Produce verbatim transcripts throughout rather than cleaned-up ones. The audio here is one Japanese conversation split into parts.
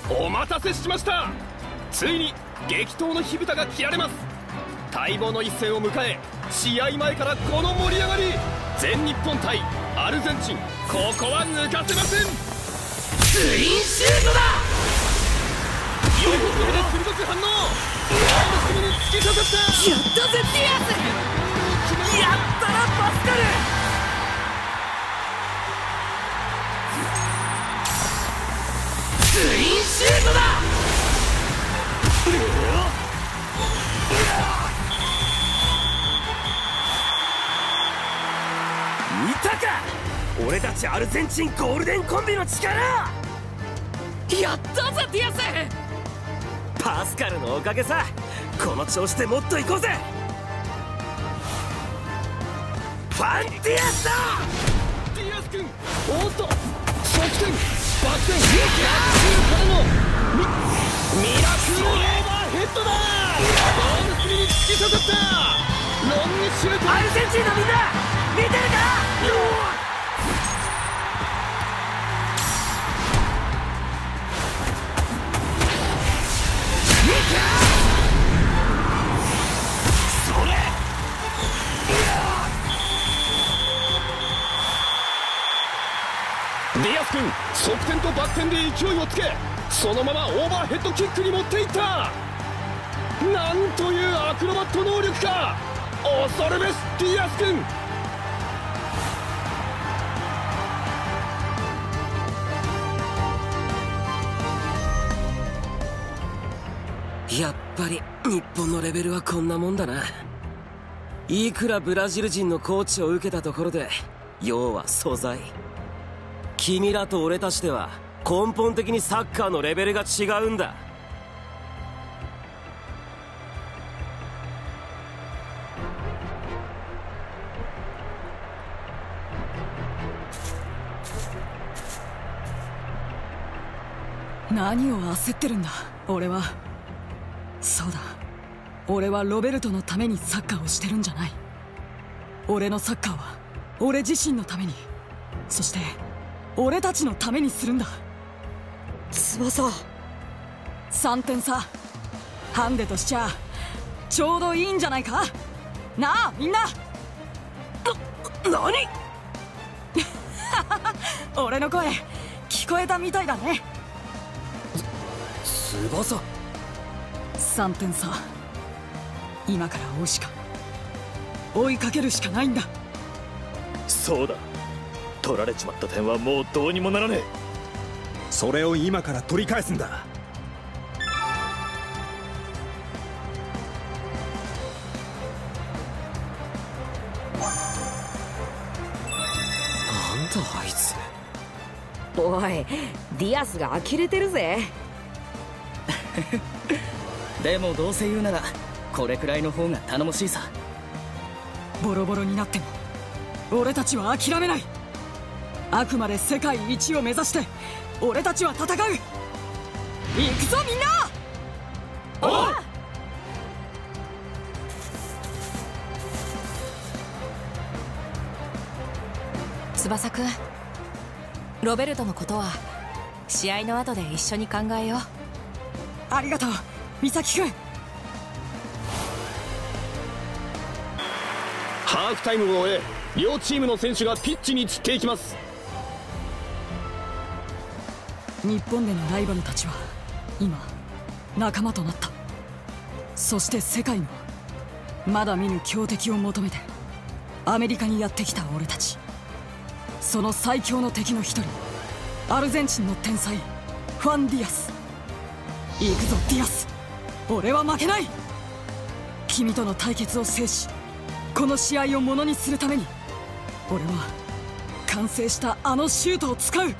お待たせしました。ついに激闘の火蓋が切られます。待望の一戦を迎え、試合前からこの盛り上がり。全日本対アルゼンチン、ここは抜かせません。 ツインシュートだ。 よくこれで鋭く反応。ゴール隅に突き刺さった。 やったぜディアス。やったなパスカル。ツインシュートだ。見たか、俺たちアルゼンチンゴールデンコンビの力。やったぜディアス。パスカルのおかげさ。この調子でもっと行こうぜ。ファンディアスだ。 ディアス君、おっと側転バク転、逆中からのミミラクルオーバーヘッドだ。ゴール隅に突き刺さったロングシュート。 アルゼンチンのみんな見てるか。 ディアス君、側転とバク転で勢いをつけ、そのままオーバーヘッドキックに持っていった。なんというアクロバット能力か。恐るべしディアス君。 やっぱり日本のレベルはこんなもんだな。いくらブラジル人のコーチを受けたところで、要は素材。君らと俺たちでは根本的にサッカーのレベルが違うんだ。 何を焦ってるんだ俺は。そうだ、俺はロベルトのためにサッカーをしてるんじゃない。俺のサッカーは俺自身のために、そして俺たちのためにするんだ。 翼、 さんてん差、ハンデとしちゃちょうどいいんじゃないかなあみんな。 な、何俺の声聞こえたみたいだね。 翼、 さんてん差、今から追うしか追いかけるしかないんだ。 そうだ、取られちまった点はもうどうにもならねえ。 それを今から取り返すんだ。 なんだあいつ。 おい、ディアスが呆れてるぜ。 でもどうせ言うならこれくらいの方が頼もしいさ。 ボロボロになっても俺たちは諦めない。あくまで世界一を目指して俺たちは戦う。行くぞみんな。 おう。 翼くん、ロベルトのことは試合の後で一緒に考えよう。 ありがとう美咲くん。 ハーフタイムを終え、両チームの選手がピッチに散っていきます。 日本でのライバルたちは今仲間となった。そして世界のまだ見ぬ強敵を求めてアメリカにやってきた俺たち。その最強の敵の一人、アルゼンチンの天才ファン・ディアス。行くぞディアス、俺は負けない。君との対決を制し、この試合をものにするために俺は完成したあのシュートを使う。 日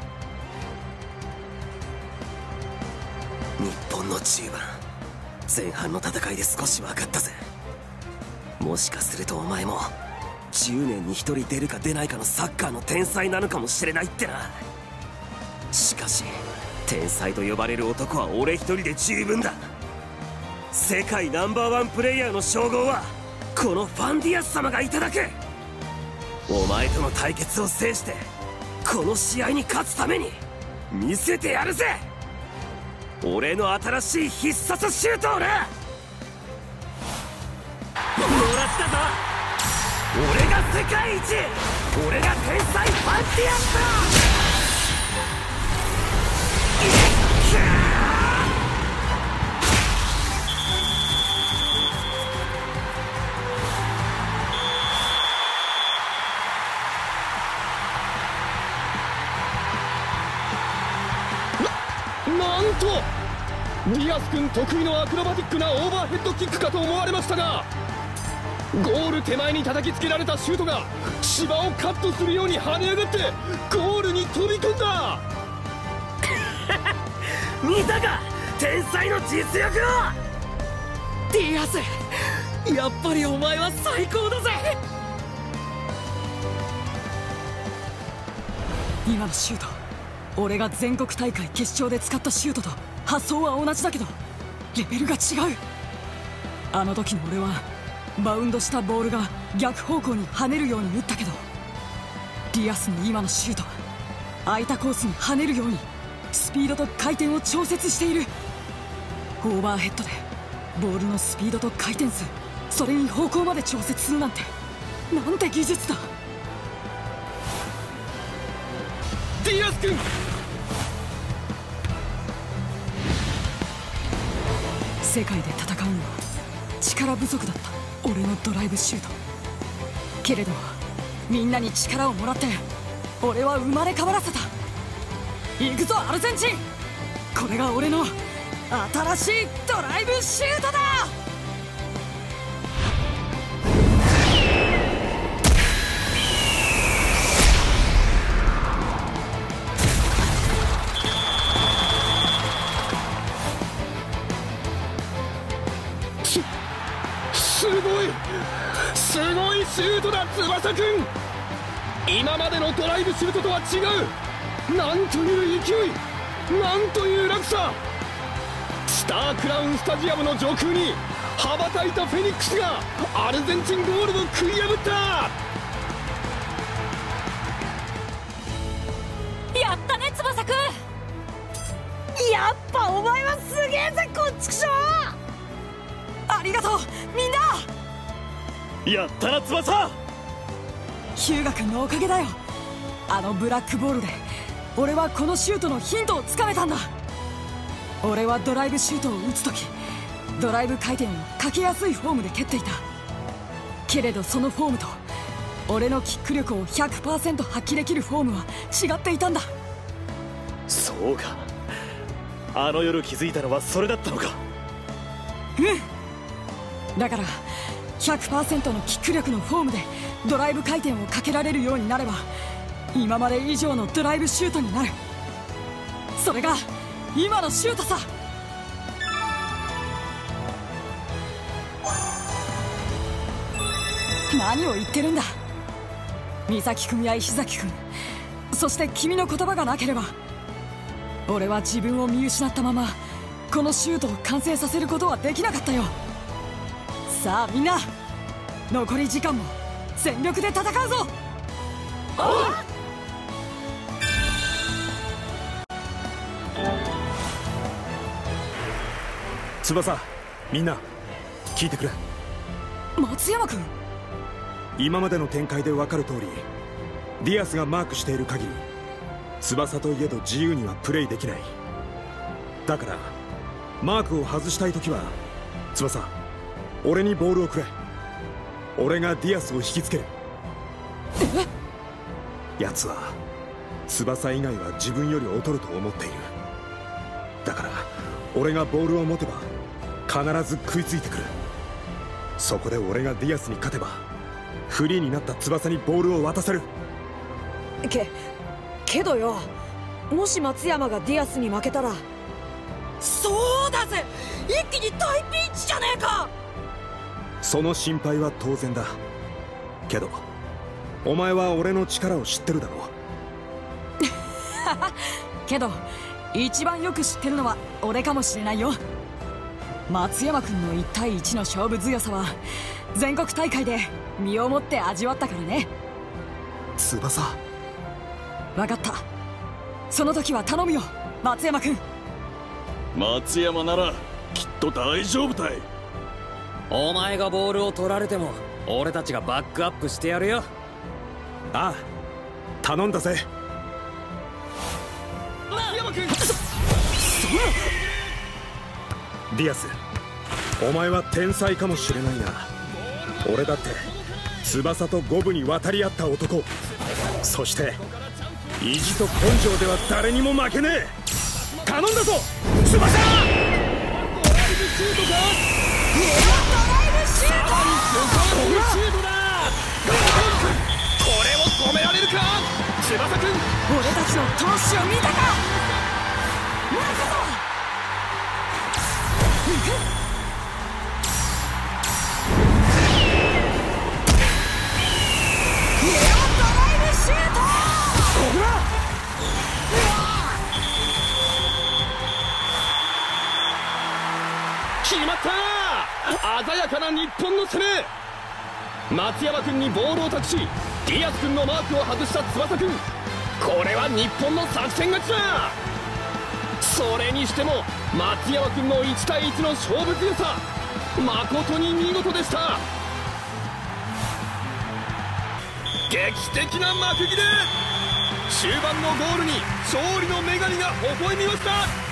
本の中盤、前半の戦いで少し分かったぜ。もしかするとお前もじゅうねんにひとり出るか出ないかのサッカーの天才なのかもしれないってな。しかし天才と呼ばれる男は俺一人で十分だ。世界ナンバーワンプレイヤーの称号はこのファンディアス様がいただく。お前との対決を制してこの試合に勝つために見せてやるぜ。 俺の新しい必殺シュートをな。もらったぞ。俺が世界一、俺が天才パンティアスだ。 なんとディアス君得意のアクロバティックなオーバーヘッドキックかと思われましたが、ゴール手前に叩きつけられたシュートが芝をカットするように跳ね上がってゴールに飛び込んだ。 見たか、天才の実力を。 ディアス、やっぱりお前は最高だぜ。今のシュート、俺が全国大会決勝で使ったシュートと発想は同じだけどレベルが違う。あの時の俺はバウンドしたボールが逆方向に跳ねるように打ったけど、ディアスの今のシュートは空いたコースに跳ねるようにスピードと回転を調節している。オーバーヘッドでボールのスピードと回転数、それに方向まで調節するなんて、なんて技術だ。 ディアス君、 世界で戦うには力不足だった俺のドライブシュート。けれどみんなに力をもらって俺は生まれ変わらせた。行くぞアルゼンチン、これが俺の新しいドライブシュートだ。 すごいすごいシュートだ翼くん。今までのドライブシュートとは違う。なんという勢い、なんという落差。スタークラウンスタジアムの上空に羽ばたいたフェニックスがアルゼンチンゴールを食い破った。 やったね翼くん。 やっぱお前はすげえぜこっちくしょう。 ありがとうみんな。 やったな翼。 ヒューガ君のおかげだよ。あのブラックボールで俺はこのシュートのヒントをつかめたんだ。俺はドライブシュートを打つ時ドライブ回転をかけやすいフォームで蹴っていた。けれどそのフォームと俺のキック力を ひゃくパーセント 発揮できるフォームは違っていたんだ。 そうか、あの夜気づいたのはそれだったのか。 うん、だから ひゃくパーセント のキック力のフォームでドライブ回転をかけられるようになれば今まで以上のドライブシュートになる。それが今のシュートさ。何を言ってるんだ。美咲君や石崎君、そして君の言葉がなければ俺は自分を見失ったままこのシュートを完成させることはできなかったよ。さあみんな、残り時間も全力で戦うぞ。 翼、みんな聞いてくれ。 松山君、 今までの展開で分かる通りディアスがマークしている限り翼といえど自由にはプレイできない。だからマークを外したい時は翼、俺にボールをくれ。俺がディアスを引きつける。奴は翼以外は自分より劣ると思っている。だから俺がボールを持てば必ず食いついてくる。そこで俺がディアスに勝てばフリーになった翼にボールを渡せる。 けけどよ、もし松山がディアスに負けたら。 そうだぜ、一気に大ピンチじゃねえか。 その心配は当然だけど、お前は俺の力を知ってるだろう。 けど一番よく知ってるのは俺かもしれないよ。松山君のいち対いちの勝負強さは全国大会で身をもって味わったからね。 翼、 分かった。その時は頼むよ松山君。 松山ならきっと大丈夫だい。 お前がボールを取られても俺たちがバックアップしてやるよ。 ああ、頼んだぜ。 松山君、 ディアス、お前は天才かもしれないが、俺だって翼と五分に渡り合った男。そして意地と根性では誰にも負けねえ。頼んだぞ翼。ドライブシュートか。ドライブシュート。ドライブシュートだ。 これを止められるか翼君。 俺たちの闘志を見たか。なるほど。 決まった。鮮やかな日本の攻め。松山君にボールを託し、ディアス君のマークを外した翼君。これは日本の作戦勝ちだ。それにしても松山君のいち対いちの勝負強さ、誠に見事でした。劇的な幕切れ。終盤のゴールに勝利の女神が微笑みました。